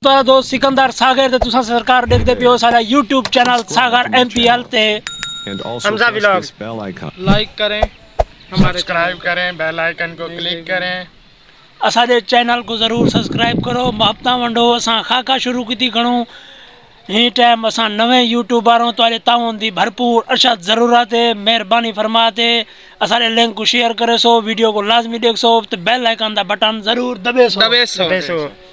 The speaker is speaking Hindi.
तो दोस्त सिकंदर सागर ते तुसा सरकार देखते पियो सारा YouTube चैनल सागर MPL ते हमजा व्लॉग लाइक करें, हमारे सब्सक्राइब करें, बेल आइकन को क्लिक करें। असादे चैनल को जरूर सब्सक्राइब करो। हफ्ता वंडो असा खाका शुरू की करूँ ही टाइम असा नवे यूट्यूबर तो ताउन दी भरपूर अरशद जरूरत है। मेहरबानी फरमाते असारे लिंक को शेयर करे सो, वीडियो को लाजमी देख सो, तो बेल आइकन दा बटन जरूर दबे सो।